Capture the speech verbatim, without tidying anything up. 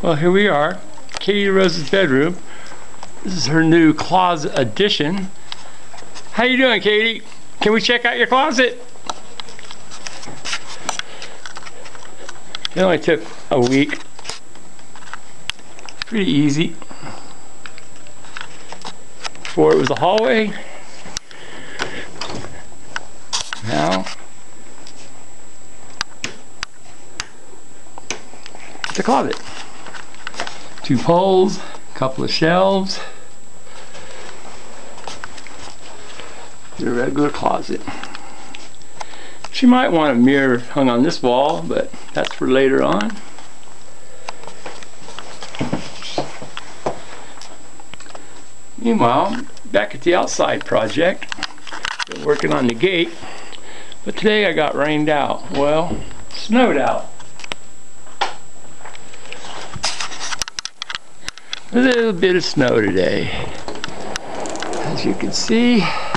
Well, here we are, Katie Rose's bedroom. This is her new closet addition. How you doing, Katie? Can we check out your closet? It only took a week. Pretty easy. Before it was a hallway. Now it's a closet. Two poles, a couple of shelves. It's a regular closet. She might want a mirror hung on this wall, but that's for later on. Meanwhile, back at the outside project, been working on the gate, but today I got rained out. Well, snowed out. A little bit of snow today. As you can see,